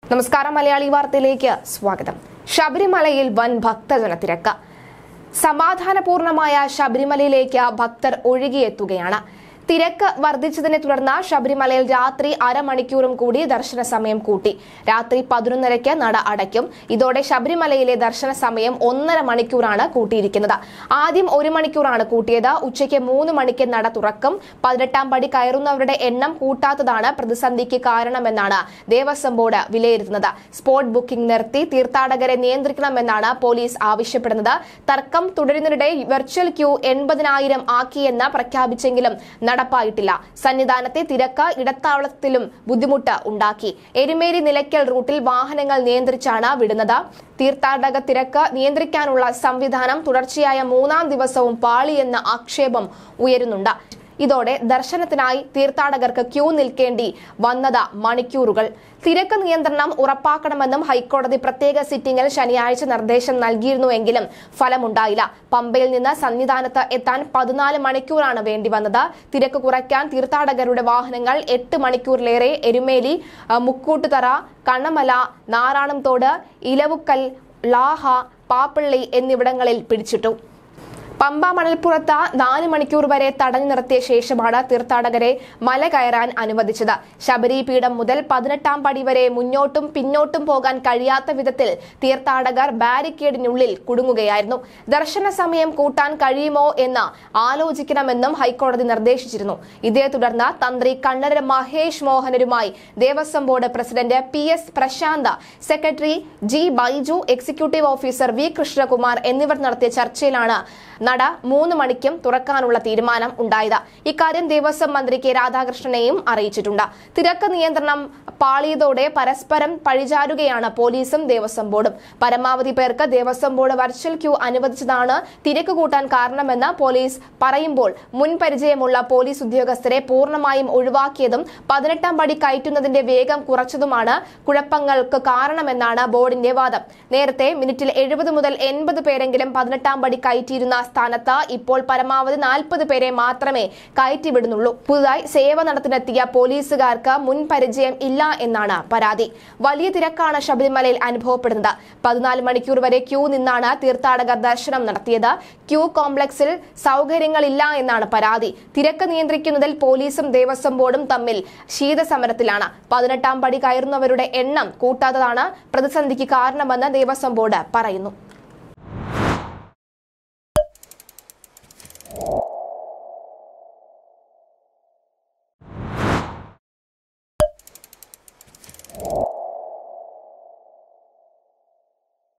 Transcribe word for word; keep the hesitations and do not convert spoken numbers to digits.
നമസ്കാരം, മലയാളി വാർത്തയിലേക്ക് സ്വാഗതം. ശബരിമലയിൽ വൻ ഭക്തജന തിരക്ക്. സമാധാനപൂർണമായ ശബരിമലയിലേക്ക് ഭക്തർ ഒഴുകിയെത്തുകയാണ്. തിരക്ക് വർദ്ധിച്ചതിനെ തുടർന്ന് ശബരിമലയിൽ രാത്രി അരമണിക്കൂറും കൂടി ദർശന സമയം കൂട്ടി. രാത്രി പതിനൊന്നരയ്ക്ക് നട അടയ്ക്കും. ഇതോടെ ശബരിമലയിലെ ദർശന സമയം ഒന്നര മണിക്കൂറാണ് കൂട്ടിയിരിക്കുന്നത്. ആദ്യം ഒരു മണിക്കൂറാണ് കൂട്ടിയത്. ഉച്ചയ്ക്ക് മൂന്ന് മണിക്ക് നട തുറക്കും. പതിനെട്ടാം പടി കയറുന്നവരുടെ എണ്ണം കൂട്ടാത്തതാണ് പ്രതിസന്ധിക്ക് കാരണമെന്നാണ് ദേവസ്വം ബോർഡ് വിലയിരുത്തുന്നത്. സ്പോട്ട് ബുക്കിംഗ് നിർത്തി തീർത്ഥാടകരെ നിയന്ത്രിക്കണമെന്നാണ് പോലീസ് ആവശ്യപ്പെടുന്നത്. തർക്കം തുടരുന്നതിനിടെ വെർച്വൽ ക്യൂ എൺപതിനായിരം ആക്കിയെന്ന് പ്രഖ്യാപിച്ചെങ്കിലും നടപ്പായിട്ടില്ല. സന്നിധാനത്തെ തിരക്ക് ഇടത്താവളത്തിലും ബുദ്ധിമുട്ട് ഉണ്ടാക്കി. എരുമേലി നിലയ്ക്കൽ റൂട്ടിൽ വാഹനങ്ങൾ നിയന്ത്രിച്ചാണ് വിടുന്നത്. തീർത്ഥാടക തിരക്ക് നിയന്ത്രിക്കാനുള്ള സംവിധാനം തുടർച്ചയായ മൂന്നാം ദിവസവും പാളിയെന്ന ആക്ഷേപം ഉയരുന്നുണ്ട്. ഇതോടെ ദർശനത്തിനായി തീർത്ഥാടകർക്ക് ക്യൂ നിൽക്കേണ്ടി വന്നത് മണിക്കൂറുകൾ. തിരക്ക് നിയന്ത്രണം ഉറപ്പാക്കണമെന്നും ഹൈക്കോടതി പ്രത്യേക സിറ്റിംഗിൽ ശനിയാഴ്ച നിർദ്ദേശം നൽകിയിരുന്നുവെങ്കിലും ഫലമുണ്ടായില്ല. പമ്പയിൽ നിന്ന് സന്നിധാനത്ത് എത്താൻ പതിനാല് മണിക്കൂറാണ് വേണ്ടി വന്നത്. തിരക്ക് കുറയ്ക്കാൻ തീർത്ഥാടകരുടെ വാഹനങ്ങൾ എട്ട് മണിക്കൂറിലേറെ എരുമേലി, മുക്കൂട്ടുതറ, കണ്ണമല, നാറാണംതോട്, ഇലവുക്കൽ, ലാഹ, പാപ്പള്ളി എന്നിവിടങ്ങളിൽ പിടിച്ചിട്ടു. പമ്പ മണൽപ്പുറത്ത് നാല് മണിക്കൂർ വരെ തടഞ്ഞു നിർത്തിയ ശേഷമാണ് തീർത്ഥാടകരെ മല കയറാൻ അനുവദിച്ചത്. ശബരി പീഠം മുതൽ പതിനെട്ടാം പടി വരെ മുന്നോട്ടും പിന്നോട്ടും പോകാൻ കഴിയാത്ത വിധത്തിൽ തീർത്ഥാടകർ ബാരിക്കേഡിനുള്ളിൽ കുടുങ്ങുകയായിരുന്നു. ദർശന സമയം കൂട്ടാൻ കഴിയുമോ എന്ന് ആലോചിക്കണമെന്നും ഹൈക്കോടതി നിർദ്ദേശിച്ചിരുന്നു. ഇതേ തുടർന്ന് തന്ത്രി കണ്ഠരര് മഹേഷ് മോഹനരുമായി Devaswom board president P S Prashanth, secretary G Baiju, executive officer V Krishnakumar എന്നിവർ നടത്തിയ ചർച്ചയിലാണ് നട മൂന്ന് മണിക്കും തുറക്കാനുള്ള തീരുമാനം ഉണ്ടായത്. ഇക്കാര്യം ദേവസ്വം മന്ത്രി കെ രാധാകൃഷ്ണനെയും അറിയിച്ചിട്ടുണ്ട്. തിരക്ക് നിയന്ത്രണം പാളിയതോടെ പരസ്പരം പഴിചാരുകയാണ് പോലീസും ദേവസ്വം ബോർഡും. പരമാവധി പേർക്ക് ദേവസ്വം ബോർഡ് വെർച്വൽ ക്യൂ അനുവദിച്ചതാണ് തിരക്ക് കൂട്ടാൻ കാരണമെന്ന് പോലീസ് പറയുമ്പോൾ മുൻപരിചയമുള്ള പോലീസ് ഉദ്യോഗസ്ഥരെ പൂർണ്ണമായും ഒഴിവാക്കിയതും പതിനെട്ടാം പടി കയറ്റുന്നതിന്റെ വേഗം കുറച്ചതുമാണ് കുഴപ്പങ്ങൾക്ക് കാരണമെന്നാണ് ബോർഡിന്റെ വാദം. നേരത്തെ മിനിറ്റിൽ എഴുപത് മുതൽ എൺപത് പേരെങ്കിലും പതിനെട്ടാം പടി കയറ്റിയിരുന്ന സ്ഥാനത്ത് ഇപ്പോൾ പരമാവധി നാൽപ്പത് പേരെ മാത്രമേ കയറ്റിവിടുന്നുള്ളൂ. പുതുതായി സേവനത്തിനെത്തിയ പോലീസുകാർക്ക് മുൻപരിചയം ഇല്ല എന്നാണ് പരാതി. വലിയ തിരക്കാണ് ശബരിമലയിൽ അനുഭവപ്പെടുന്നത്. പതിനാല് മണിക്കൂർ വരെ ക്യൂ നിന്നാണ് തീർത്ഥാടകർ ദർശനം നടത്തിയത്. ക്യൂ കോംപ്ലക്സിൽ സൗകര്യങ്ങളില്ല എന്നാണ് പരാതി. തിരക്ക് നിയന്ത്രിക്കുന്നതിൽ പോലീസും ദേവസ്വം ബോർഡും തമ്മിൽ ശീതസമരത്തിലാണ്. പതിനെട്ടാം പടി കയറുന്നവരുടെ എണ്ണം കൂട്ടാത്തതാണ് പ്രതിസന്ധിക്ക് കാരണമെന്ന് ദേവസ്വം ബോർഡ് പറയുന്നു.